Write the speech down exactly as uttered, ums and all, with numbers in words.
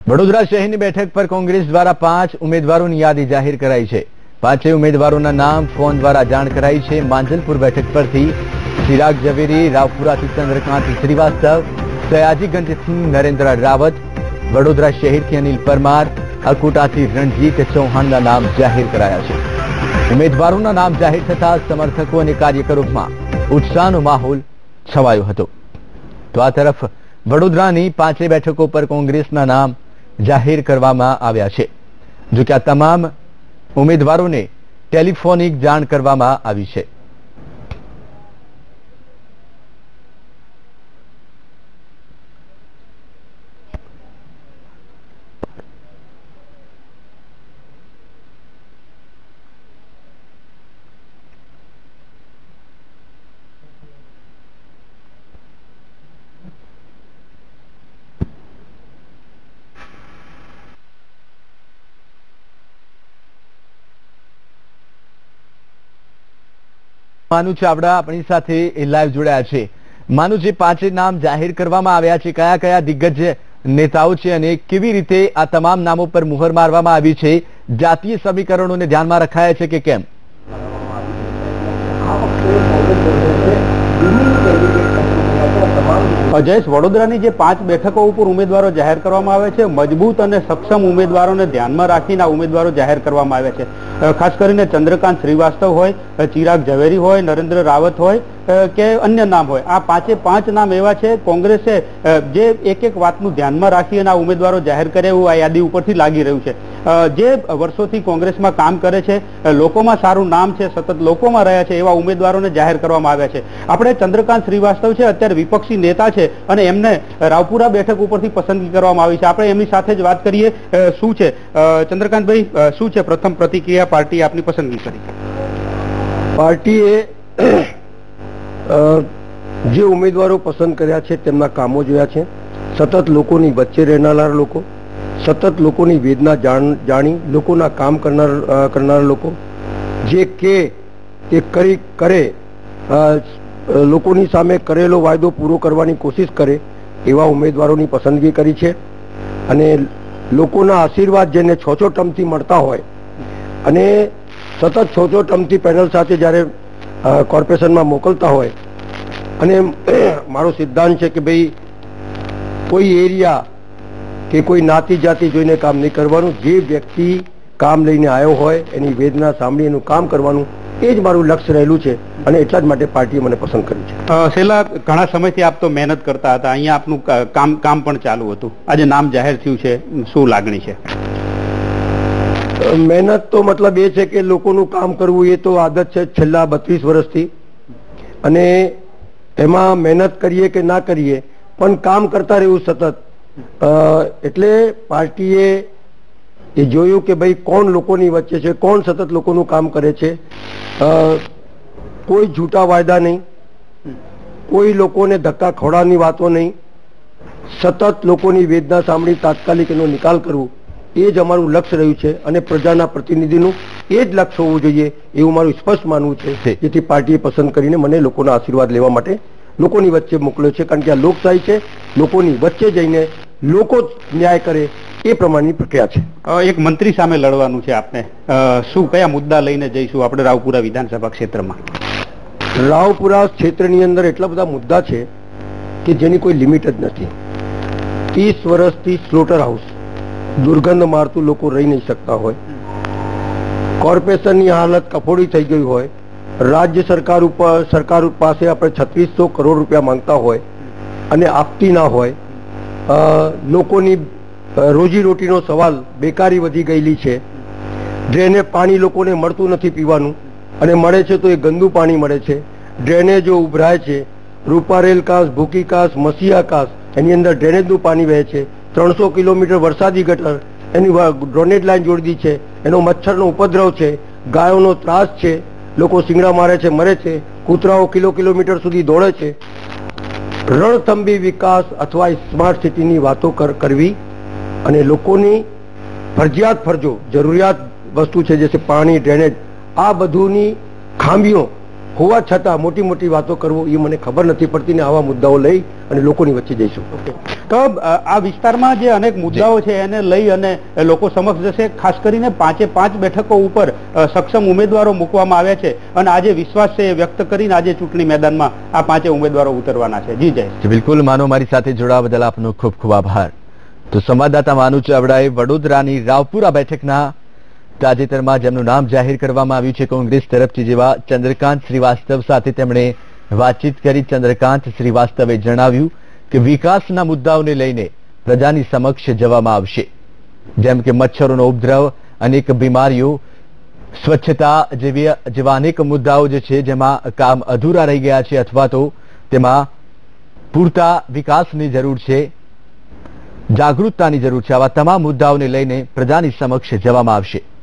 વડોદરા શહેરની બેઠક પર કોંગ્રેસ દ્વારા પાંચ ઉમેદવારોની યાદી જાહેર કરાઈ છે। પાંચેય ઉમેદવારોના નામ ફોન દ્વારા જાણ કરાઈ છે। માંજલપુર બેઠક પરથી ચિરાગ ઝવેરી, રાવપુરાથી ચંદ્રકાંત શ્રીવાસ્તવ, સયાજીગંજથી નરેન્દ્ર રાવત, વડોદરા શહેરથી અનિલ પરમાર, અકોટાથી રણજીત ચૌહાણના નામ જાહેર કરાયા છે। ઉમેદવારોના નામ જાહેર થતા સમર્થકો અને કાર્યકરોમાં ઉત્સાહનો માહોલ છવાયો હતો। તો આ તરફ વડોદરાની પાંચેય બેઠકો પર કોંગ્રેસના નામ જાહેર કરવામાં આવ્યા છે। જો કે આ તમામ ઉમેદવારોને ટેલિફોનિક જાણ કરવામાં આવી છે। માનુ ચાવડા આપણી સાથે લાઈવ જોડાયા છે। માનુ, જે પાંચે નામ જાહેર કરવામાં આવ્યા છે, કયા કયા દિગ્ગજ નેતાઓ છે અને કેવી રીતે આ તમામ નામો પર મુહર મારવામાં આવી છે? જાતીય સમીકરણોને ધ્યાનમાં રખાયા છે કે કેમ? જયેશ, વડોદરાની જે પાંચ બેઠકો ઉપર ઉમેદવારો જાહેર કરવામાં આવે છે, મજબૂત અને સક્ષમ ઉમેદવારોને ધ્યાનમાં રાખીને આ ઉમેદવારો જાહેર કરવામાં આવ્યા છે। ખાસ કરીને ચંદ્રકાંત શ્રીવાસ્તવ હોય, ચિરાગ ઝવેરી હોય, નરેન્દ્ર રાવત હોય કે અન્ય નામ હોય, આ પાંચે પાંચ નામ એવા છે કોંગ્રેસે જે એક એક વાતનું ધ્યાનમાં રાખી અને આ ઉમેદવારો જાહેર કરે એવું આ યાદી ઉપરથી લાગી રહ્યું છે। જે વર્ષોથી કોંગ્રેસમાં કામ કરે છે, લોકોમાં સારું નામ છે, સતત લોકોમાં રહ્યા છે, એવા ઉમેદવારોને જાહેર કરવામાં આવ્યા છે। આપણે ચંદ્રકાંત શ્રીવાસ્તવ છે, અત્યારે વિપક્ષી નેતા છે અને એમને રાવપુરા બેઠક ઉપરથી પસંદગી કરવામાં આવી છે। આપણે એમની સાથે જ વાત કરીએ। શું છે ચંદ્રકાંતભાઈ, શું છે પ્રથમ પ્રતિક્રિયા? પાર્ટી આપની પસંદગી કરી? પાર્ટીએ જે ઉમેદવારો પસંદ કર્યા છે તેમના કામો જોયા છે। સતત લોકોની વચ્ચે રહેનારા લોકો, સતત લોકોની વેદના જાણી લોકોના કામ કરનાર કરનારા લોકો, જે કે તે કરી કરે લોકોની સામે કરેલો વાયદો પૂરો કરવાની કોશિશ કરે એવા ઉમેદવારોની પસંદગી કરી છે। અને લોકોના આશીર્વાદ જેને છ છ ટર્મથી મળતા હોય અને સતત છ છ ટર્મથી પેનલ સાથે જ્યારે કોર્પોરેશનમાં મોકલતા હોય, અને મારો સિદ્ધાંત છે કે ભાઈ કોઈ એરિયા કે કોઈ નાતી જાતિ જોઈને કામ નહીં કરવાનું, જે વ્યક્તિ કામ લઈને આવ્યો હોય એની વેદના સાંભળી એનું કામ કરવાનું, એ જ મારું લક્ષ્ય રહેલું છે અને એટલા જ માટે પાર્ટીએ મને પસંદ કર્યું છે। છેલ્લા ઘણા સમયથી આપ તો મહેનત કરતા હતા, અહીંયા આપનું કામ કામ પણ ચાલુ હતું, આજે નામ જાહેર થયું છે, શું લાગણી છે? મહેનત તો મતલબ એ છે કે લોકોનું કામ કરવું એ તો આદત છે છેલ્લા બત્રીસ વર્ષથી, અને એમાં મહેનત કરીએ કે ના કરીએ પણ કામ કરતા રહેવું સતત। એટલે પાર્ટીએ એ જોયું કે ભાઈ કોણ લોકોની વચ્ચે છે, કોણ સતત લોકોનું કામ કરે છે। કોઈ જૂઠા વાયદા નહીં, કોઈ લોકોને ધક્કા ખવડાવવાની વાતો નહીં, સતત લોકોની વેદના સાંભળી તાત્કાલિક એનો નિકાલ કરવું, એ જ અમારું લક્ષ્ય રહ્યું છે અને પ્રજાના પ્રતિનિધિનું એ જ લક્ષ્ય હોવું જોઈએ એવું મારું સ્પષ્ટ માનવું છે। જેથી પાર્ટીએ પસંદ કરીને મને લોકોના આશીર્વાદ લેવા માટે લોકોની વચ્ચે મોકલ્યો છે, કારણ કે આ લોકશાહી છે, લોકોની વચ્ચે જઈને લોકો ન્યાય કરે એ પ્રમાણની પ્રક્રિયા છે। એક મંત્રી સામે લડવાનું છે આપને, શું કયા મુદ્દા લઈને જઈશું આપણે રાવપુરા વિધાનસભા ક્ષેત્રમાં? રાવપુરા ક્ષેત્રની અંદર એટલા બધા મુદ્દા છે કે જેની કોઈ લિમિટ જ નથી। ત્રીસ વર્ષથી સ્લોટર હાઉસ દુર્ગંધ મારતું લોકો રહી નહીં શકતા હોય, કોર્પોરેશનની હાલત કફોડી થઈ ગઈ હોય, રાજ્ય સરકાર ઉપર સરકાર પાસે આપણે છત્રીસો કરોડ રૂપિયા માંગતા હોય અને આપતી ના હોય, લોકોની રોજીરોટીનો સવાલ, બેકારી વધી ગયેલી છે, ડ્રેને પાણી લોકોને મળતું નથી પીવાનું, અને મળે છે તો એ ગંદુ પાણી મળે છે, ડ્રેનેજો ઉભરાય છે, રૂપારેલ કાસ, ભૂકી કાસ, મસીહા કાસ, એની અંદર ડ્રેનેજનું પાણી વહે છે, ત્રણસો કિલોમીટર વરસાદી ગટર, એની ડ્રેનેજ લાઈન જોડી છે, એનો મચ્છરનો ઉપદ્રવ છે, ગાયોનો ત્રાસ છે, લોકો શિંગડા મારે છે, મરે છે, કૂતરાઓ કિલો કિલોમીટર સુધી દોડે છે। રણથંભી વિકાસ અથવા સ્માર્ટ સિટીની વાતો કરવી અને લોકોની ફરજિયાત ફરજો જરૂરિયાત વસ્તુ છે, જે પાણી, ડ્રેનેજ, આ બધુની ખામીઓ હોવા છતાં મોટી મોટી વાતો કરવું એ મને ખબર નથી પડતી ને આવા મુદ્દાઓ લઈ અને લોકોની વચ્ચે જઈશું. તો આ વિસ્તારમાં જે અનેક મુદ્દાઓ છે એને લઈ અને લોકો સમક્ષ જશે. ખાસ કરીને પાંચે પાંચ બેઠકો ઉપર સક્ષમ ઉમેદવારો મૂકવામાં આવ્યા છે અને આજે વિશ્વાસ છે એ વ્યક્ત કરીને આજે ચૂંટણી મેદાનમાં આ પાંચે ઉમેદવારો ઉતરવાના છે. જી જય. બિલકુલ માનો, મારી સાથે જોડાવા બદલ આપનો ખૂબ ખૂબ આભાર. તો સંવાદદાતા માનુ ચાવડાએ વડોદરાની રાવપુરા બેઠકના તાજેતરમાં જેમનું નામ જાહેર કરવામાં આવ્યું છે કોંગ્રેસ તરફથી જેવા ચંદ્રકાંત શ્રીવાસ્તવ સાથે તેમણે વાતચીત કરી. ચંદ્રકાંત શ્રીવાસ્તવે જણાવ્યું કે વિકાસના મુદ્દાઓને લઈને પ્રજાની સમક્ષ જવામાં આવશે, જેમ કે મચ્છરોનો ઉપદ્રવ, અનેક બીમારીઓ, સ્વચ્છતા જેવી જેવા અનેક મુદ્દાઓ જે છે જેમાં કામ અધૂરા રહી ગયા છે અથવા તો તેમાં પૂરતા વિકાસની જરૂર છે, જાગૃતતાની જરૂર છે. આવા તમામ મુદ્દાઓને લઈને પ્રજાની સમક્ષ જવામાં આવશે.